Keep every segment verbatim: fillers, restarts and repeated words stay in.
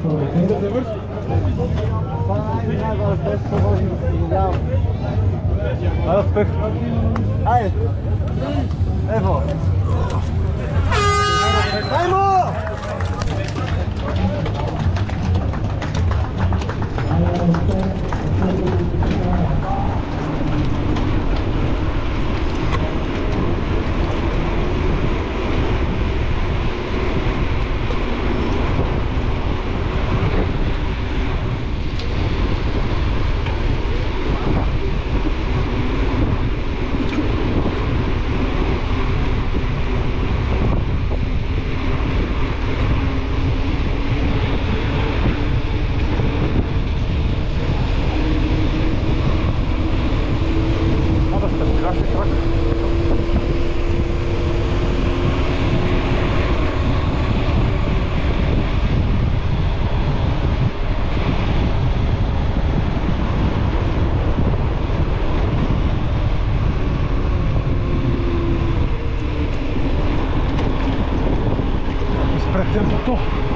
Да завърши. Това е най-важно, по-важно да се задавам. Айде, успех! Айде! Ево! Аймо! Темпото.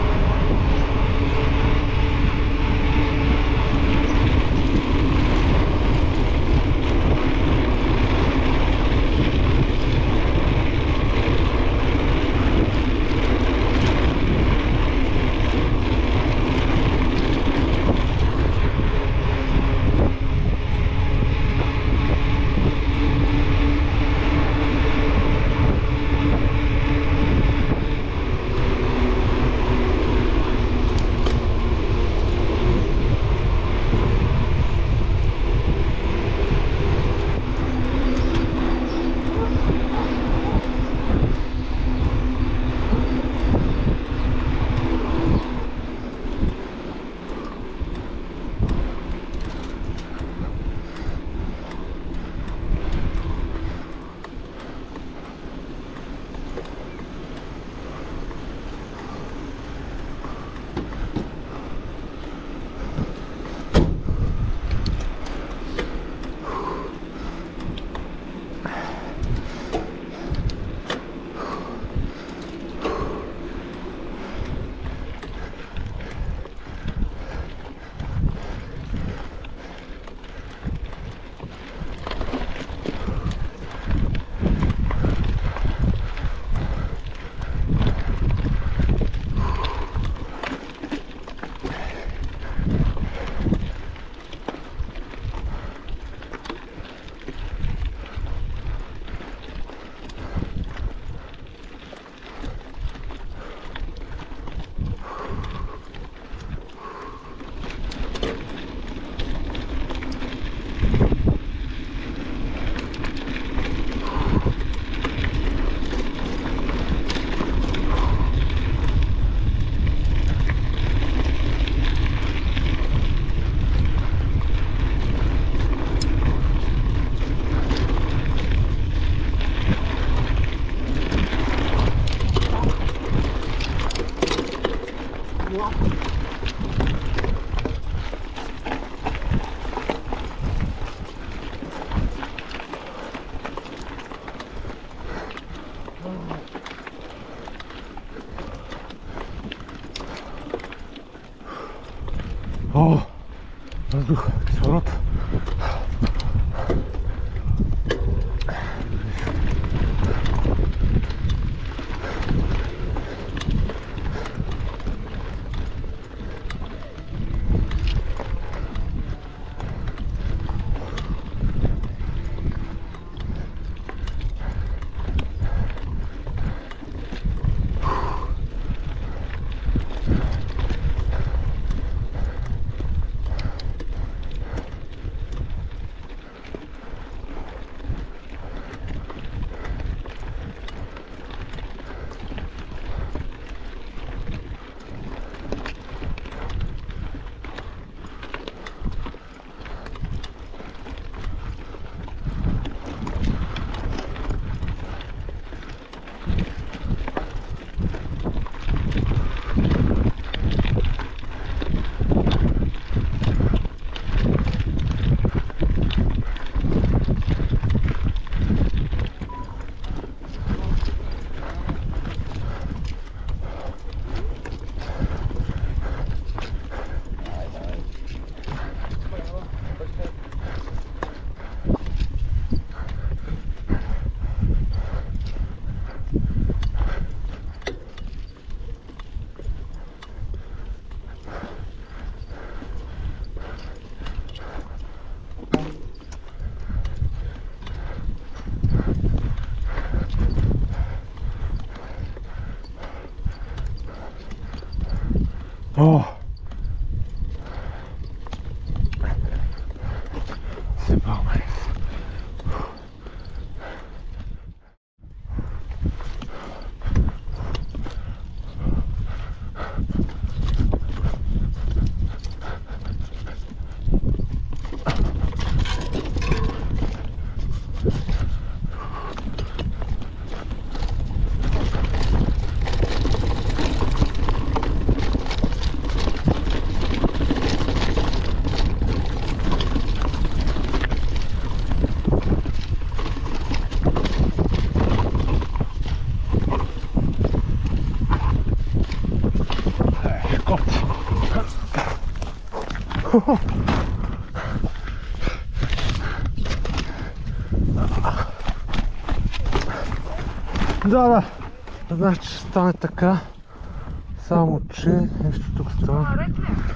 О, въздух, кислород. О! Забавяне. Да, да. Значи ще стане така. Само че нещо тук става.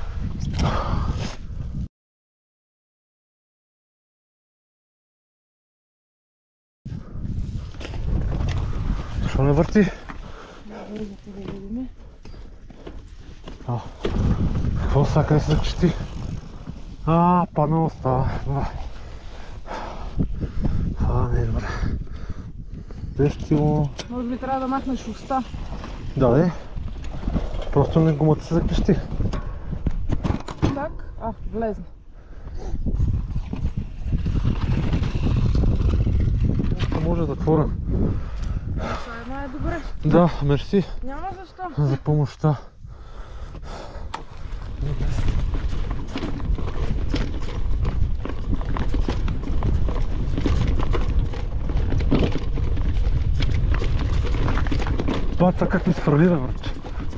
Защо не върти? А, какво са, къде се зачети? А, падна оста. А, не е добре. Дещило. Може би трябва да махнеш оста. Да, де. Просто не гумата се заклещи. Так? А, влезна. Може да затворя. Това една е добре. Да, мерси. Няма защо. За помощта. Баца как ми свърли, бе, брат.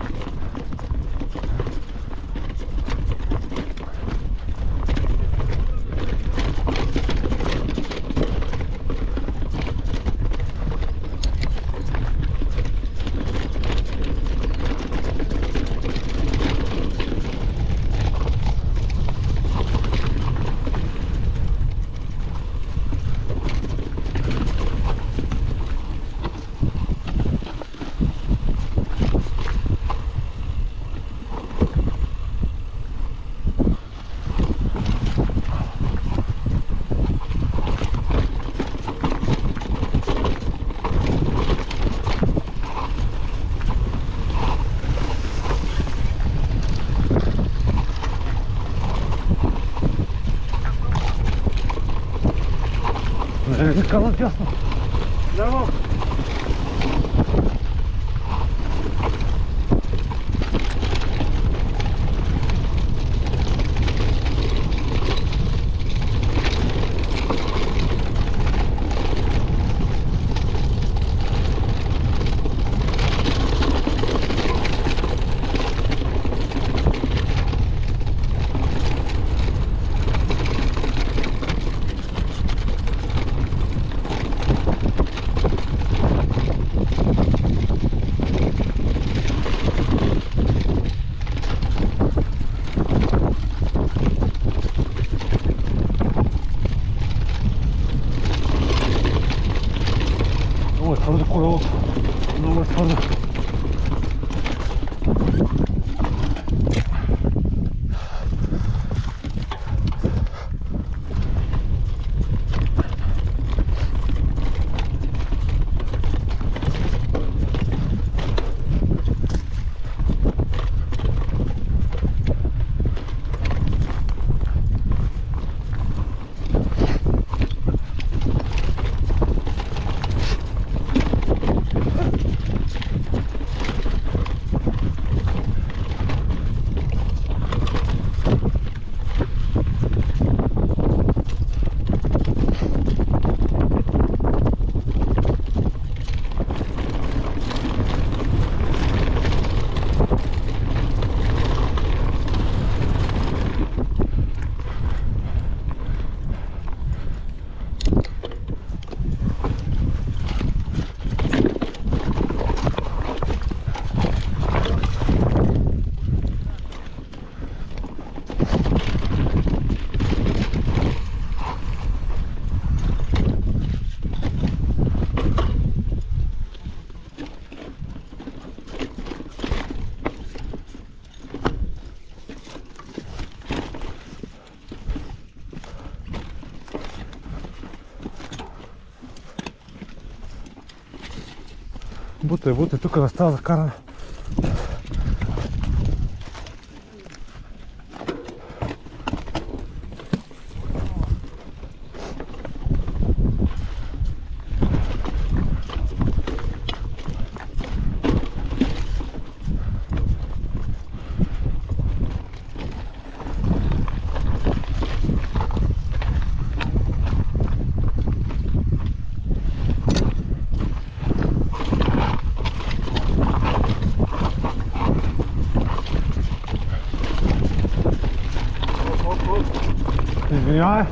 Не ми казват ясно. Ляво. Бутай, бутай, тук да става за каране. Извинявай.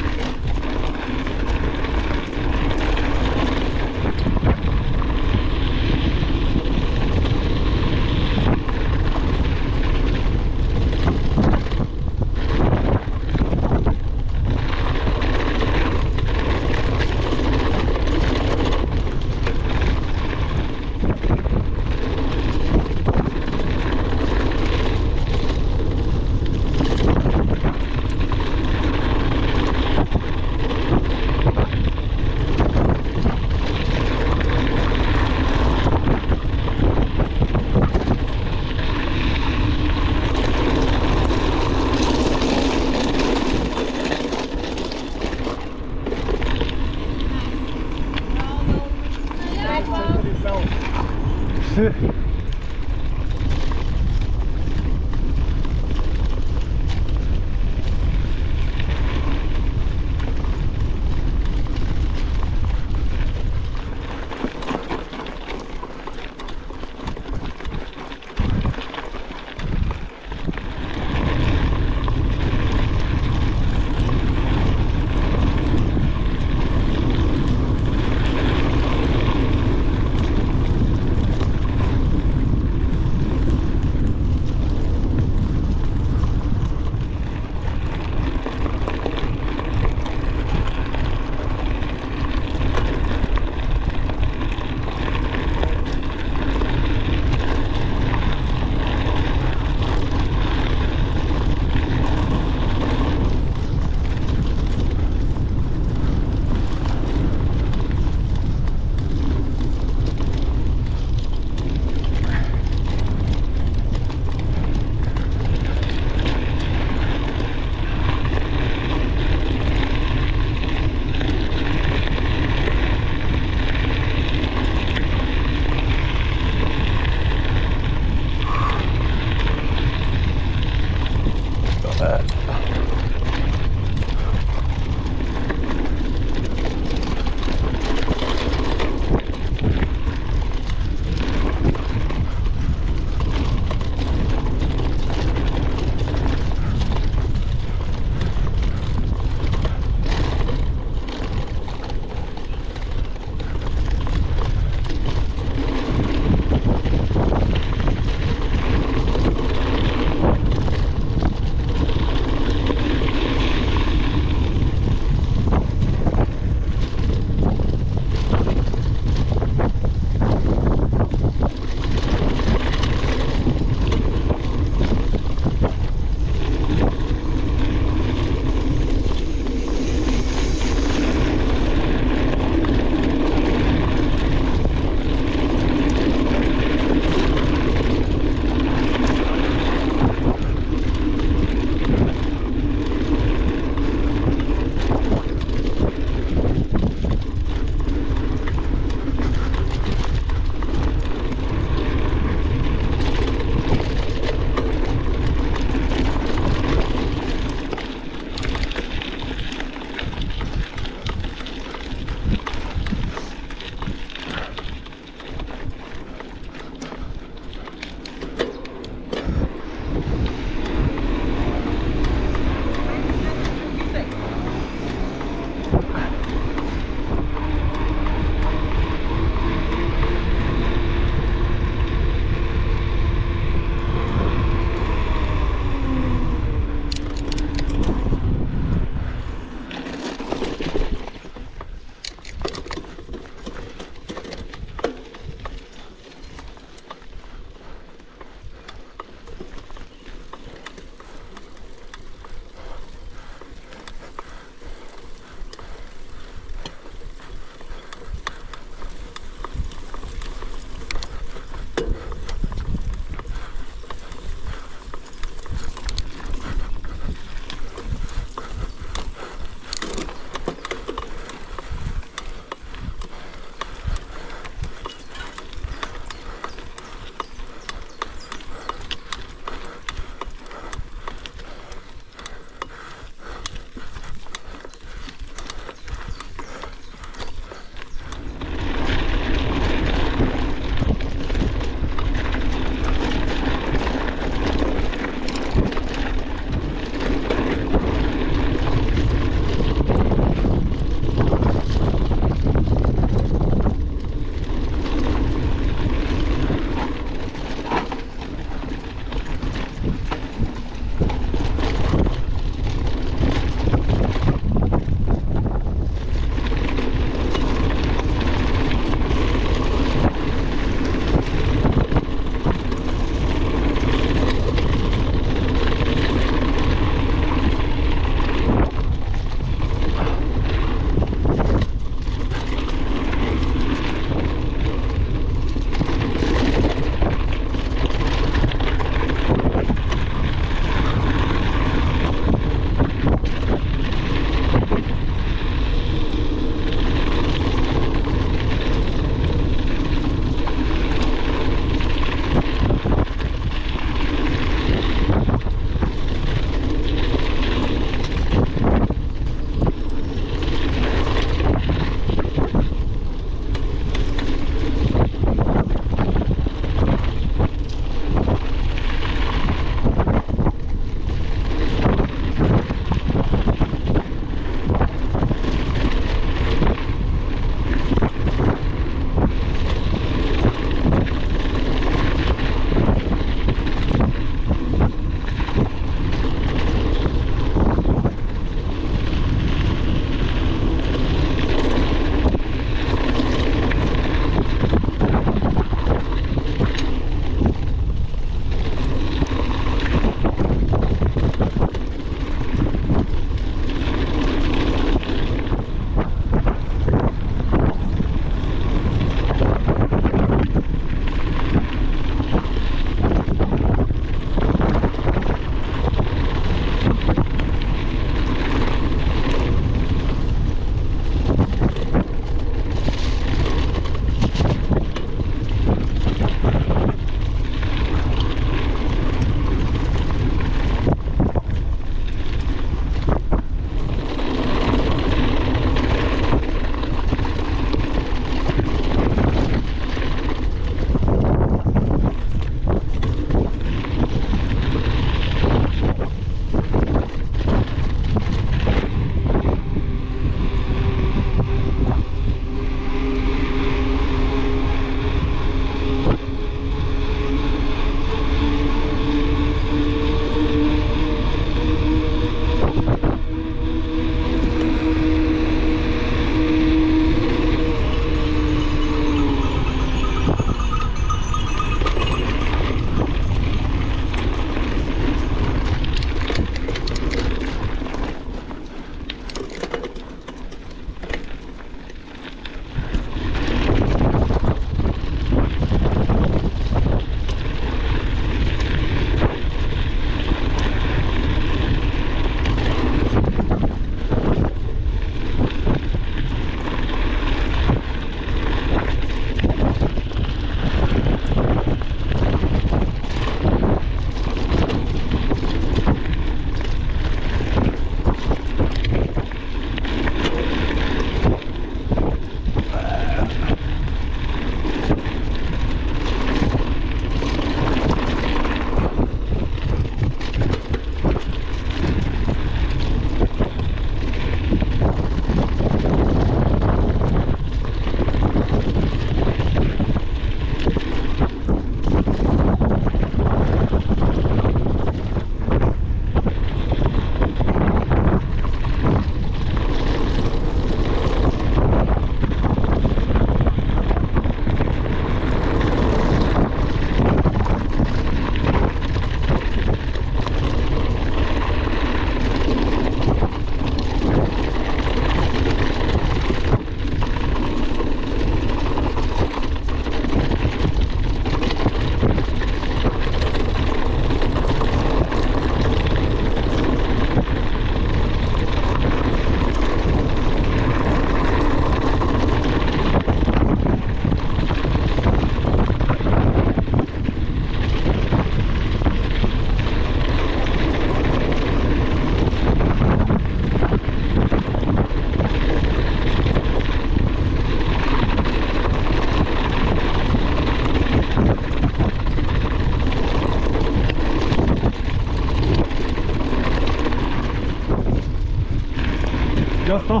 Ясно.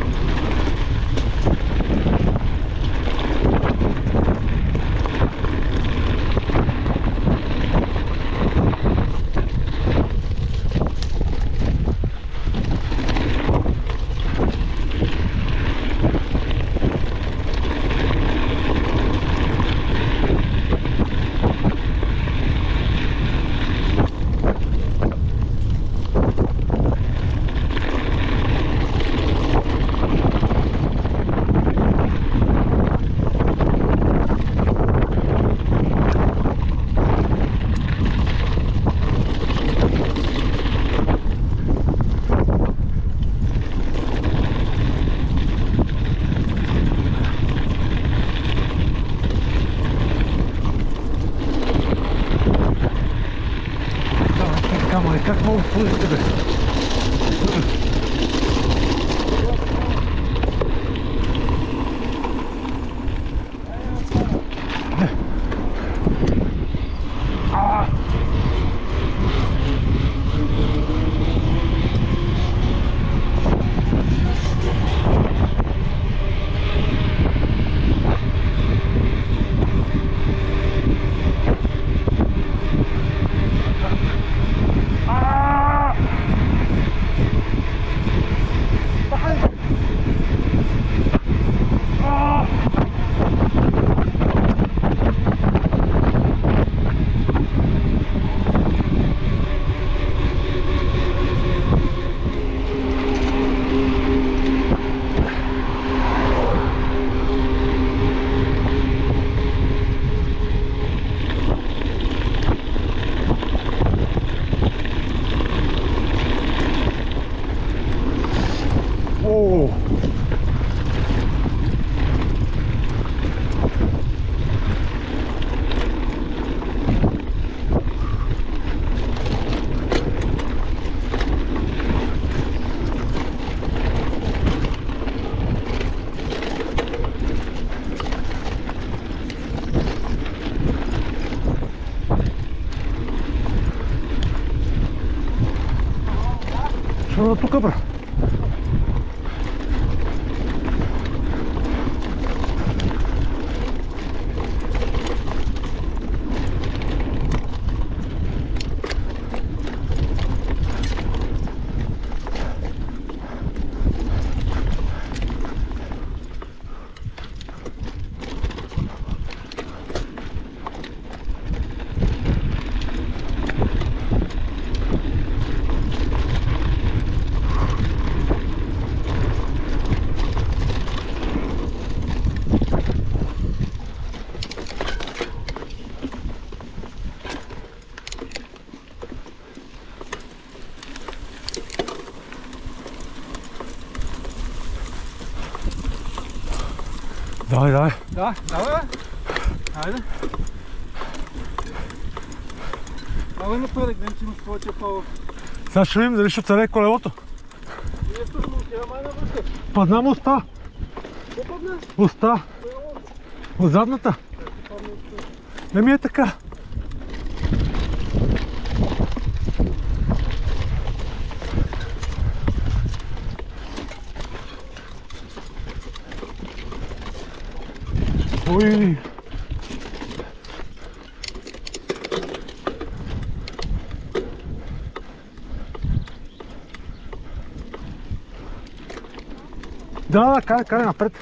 Как мога да служите, бе? Що тук, бра? Давай, давай. Да, давай. Хайде. Давай напред, да имаш повече пало. Сега ще видим дали ще царе колелото. Ние всъщност отиваме на върха. Падна му оста. Какво падна? Оста. От задната. Не ми е така. Ой. Да, да, кай, кай напред.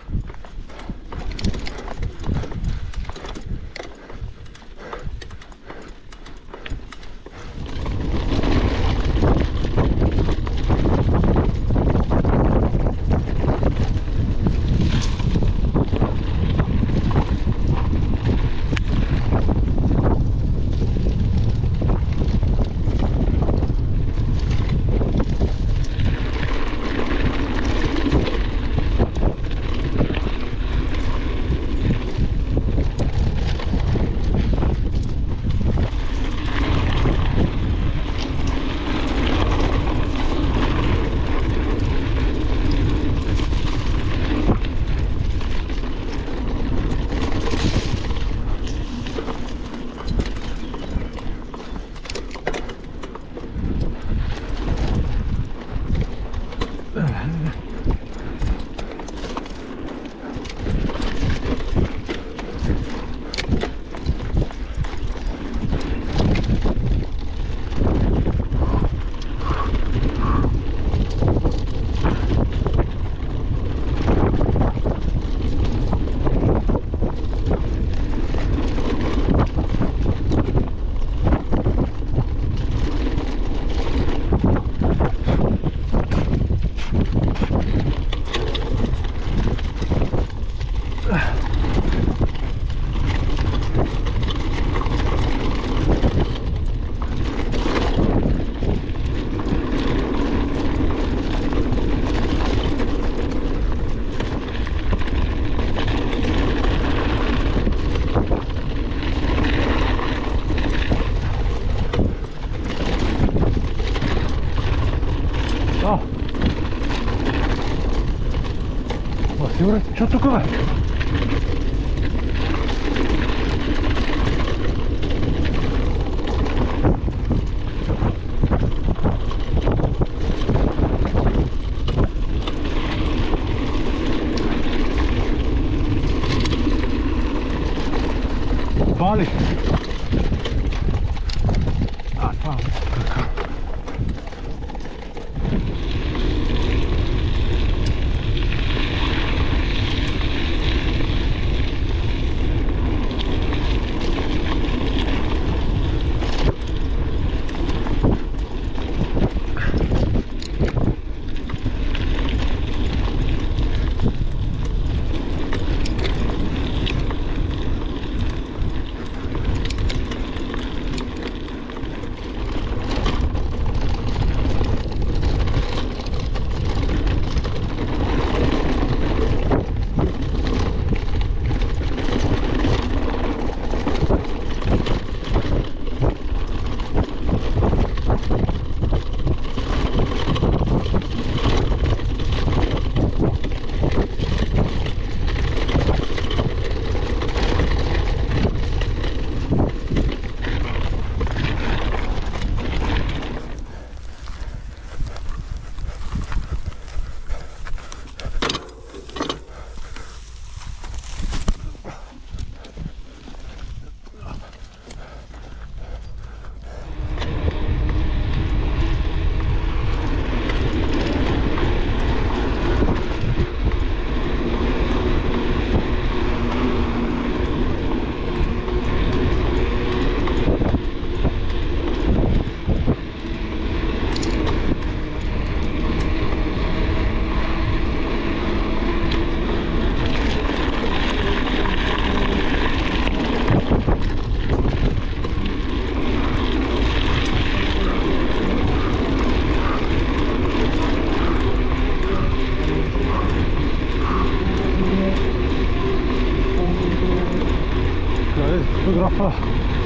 Добре, чу тук, бе. Вали! А, това е крака. Фотографа.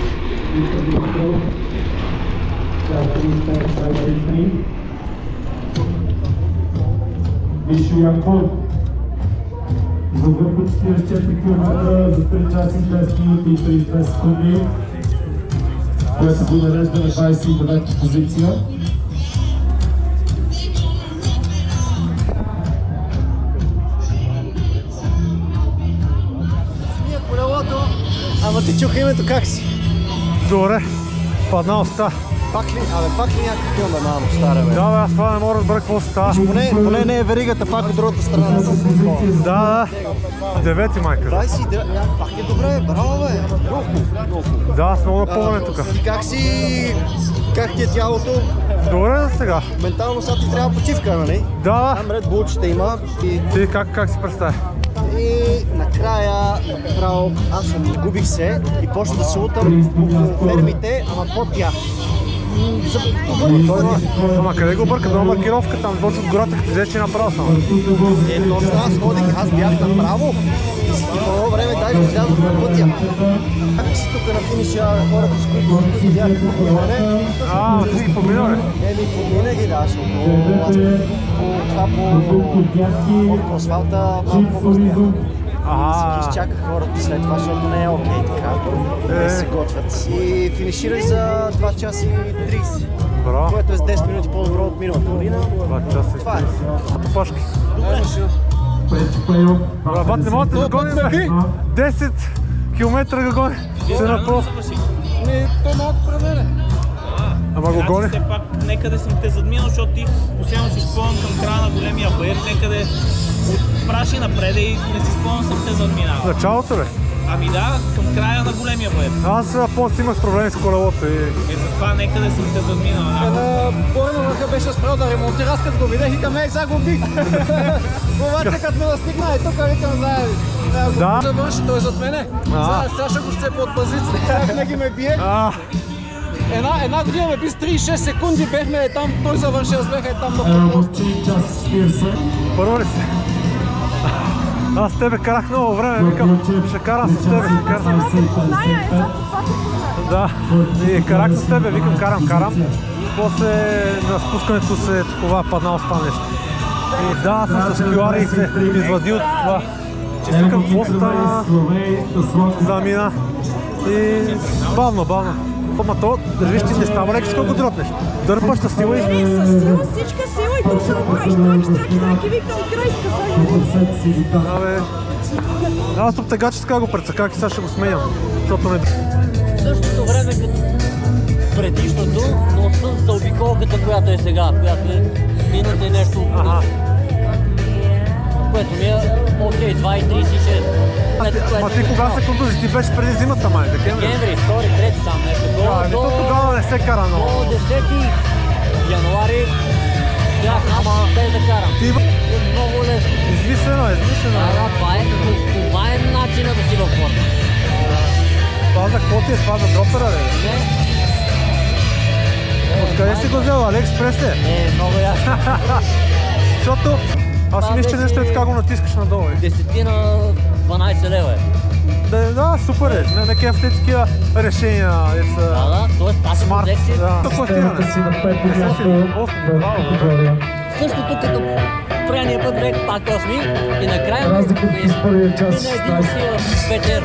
Беше Яков. Завърхва четиридесет и четири километра за три часа и десет минути и тридесет и две секунди, което го нарежда на двадесет и девета позиция. Ама ти чуха името как си? Добре, падна оста. Пак ли? Абе, пак ли някакъв филм е малко стара, бе? Да, бе, аз това не мога да разбера какво става. Поне, поне не е веригата, пак от другата страна. Да, да. Девети, майка. двадесет и девет, пак е добре, браво, бе. Много хубаво, много хубаво. Да, аз много напълване тук. И как си... Как ти е тялото? Добре за сега. Ментално сега ти трябва почивка, нали? Да, Там ред булчета има и... ти как, как си представя? И накрая, направо, аз съм изгубих се и почна да се лутам около фермите, ама по тях. Ама къде го бърка? До маркировка там, точно от гората, като взе, че направо само. Е, точно аз ходих, аз бях направо и по едно време дай да излязох на пътя. Как си тук на финиша хората, с които си бяха поминане? А, ти ги поминал ли? Е, ми помина ги, да, защото аз по това по асфалта малко по-бързня. Ага. Изчаках хората след това, защото не е окей така. Те се готвят. И финиширах за два часа и тридесет. Браво. Което е с десет минути по-добро от миналата година. два часа и Това е. тридесет. Пашки. Добре. Бат, не могат да гоним, бе. десет километра го гони. Се напрост. Не, то малко пред мене. Ама го гони. Все пак некъде съм те задминал, защото ти постоянно си спомням към края на големия баир, некъде от праши напред и не си спомням съм те задминал. Началото, бе. Ами да, към края на големия баир. Аз после имах проблеми с колелото и... И затова некъде съм те задминал. На Борна върха беше спрял да ремонтира, аз като го видях и към ей, сега го бих. Обаче като ме настигна и тук викам заеби. Да. Завърши, той зад мене. Сега ще го сцепа от пазицата, сега винаги ме бие. Една, една година ме би с тридесет и шест секунди, бехме там, той завърши, аз бех е там на първо. Първо ли си? Аз с тебе карах много време, викам, ще карам с тебе, ще карам. Да, и карах с тебе, викам, карам, карам. После на спускането се такова паднал ста нещо. И да, аз съм с кюари и се извади от това. чисто към какво стана, замина и бавно, бавно. Ама то, виж, ти не става лекичко, ако дротнеш. Дърпаш с сила и... Не, с сила, всичка сила и тук се направиш траки, траки, траки, викам край, скъсай. Абе, аз тук тегаче така го прецаках и сега ще го сменям, защото не... Същото време като предишното, но с заобиколката, която е сега, която е минута и нещо, Ага. което ми е окей, два и тридесет и шест. Ма ти кога се контузи? Ти беше преди зимата, май, декември? Декември, втори, трети сам нещо. До, Да, до, то тогава не се кара много. до десети януари бях аз без да карам. Ти... Е много лесно. Измислено е, измислено Да, е. да, това е, това е начина да си във форма. Това за какво ти е? Това за дропера, ли? Не? Откъде си го взел? Алиекспрес ли? Не, много ясно. Защото аз си мисля, че нещо е така го натискаш надолу. Десетина дванайсет лева е. Да, да, супер е. Не, не кефте такива решения. Да, да, т.е. аз си Смарт. взех си Да. Системата си на пето място в категория. същото като предния път бех пак осми и накрая Разликата с първия час мина един си вечер.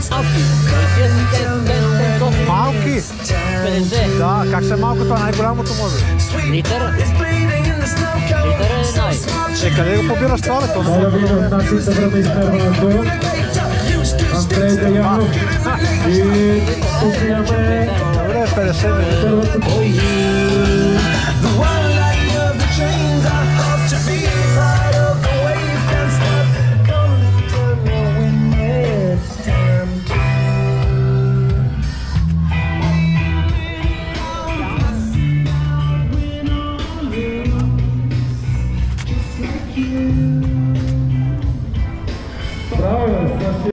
Малки. Малки? петдесет. Да, как ще е малко това? Най-голямото може. Литър. Литър е най. Е, къде го побираш това, бе? То не Моля ви да внасяйте време измерването. Андрей Деянов. И тук имаме добре, петдесет минути. първата.